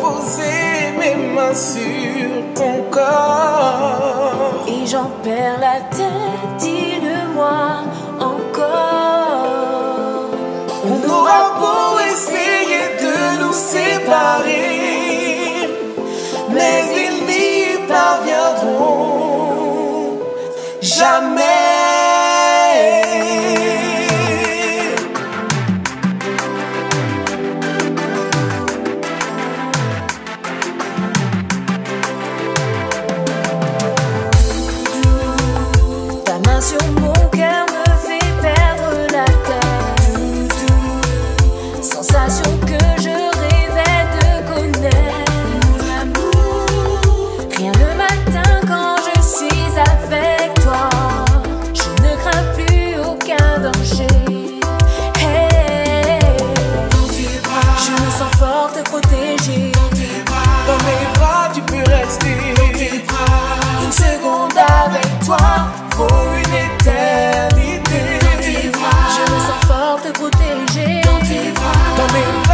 poser mes mains sur ton corps. Et j'en perds la tête, dis-le-moi encore. On aura beau essayer de nous séparer, mais ils n'y parviendront jamais. Sur mon cœur me fait perdre la tête. Sensation que je rêvais de connaître. Rien le matin quand je suis avec toi. Je ne crains plus aucun danger. Hey. Je me sens forte et protégée. Dans mes bras tu peux rester. Une seconde avec toi vaut une éternité. Je me sens forte et protégée. Dans mes bras.